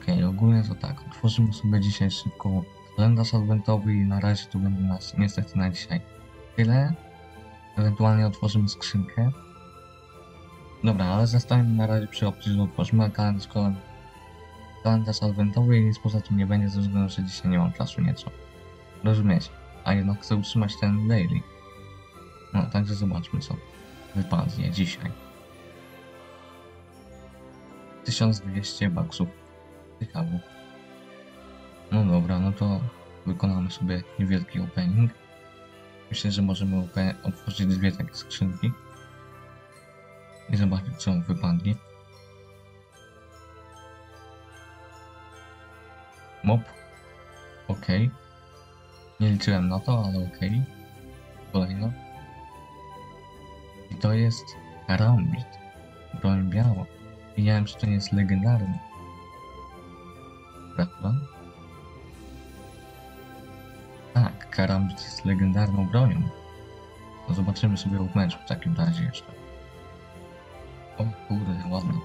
Okej, ogólnie to tak, otworzymy sobie dzisiaj szybko kalendarz adwentowy i na razie to będzie nas niestety na dzisiaj tyle. Ewentualnie otworzymy skrzynkę. Dobra, ale zostańmy na razie przy opcji, że otworzymy kalendarz adwentowy i nic poza tym nie będzie ze względu, że dzisiaj nie mam czasu nieco. Rozumiecie? A jednak chcę utrzymać ten daily. No, także zobaczmy co wypadnie dzisiaj. 1200 baksów. Ciekawe. No dobra, no to wykonamy sobie niewielki opening. Myślę, że możemy otworzyć dwie takie skrzynki i zobaczyć co wypadnie. Mop. Ok. Nie liczyłem na to, ale ok. Kolejno. I to jest karambit. Broń biała. Wiedziałem, że to nie jest legendarny. Prawda? Tak, karambit jest legendarną bronią. No zobaczymy sobie w meczu w takim razie jeszcze. O kurde, ładno.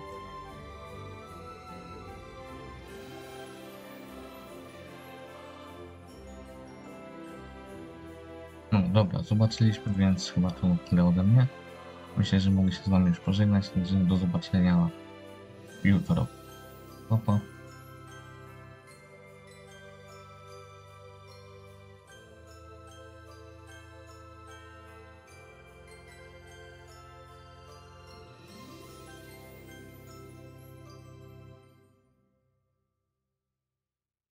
No dobra, zobaczyliśmy, więc chyba to tyle ode mnie. Myślę, że mogę się z wami już pożegnać, także do zobaczenia jutro. Pa, pa.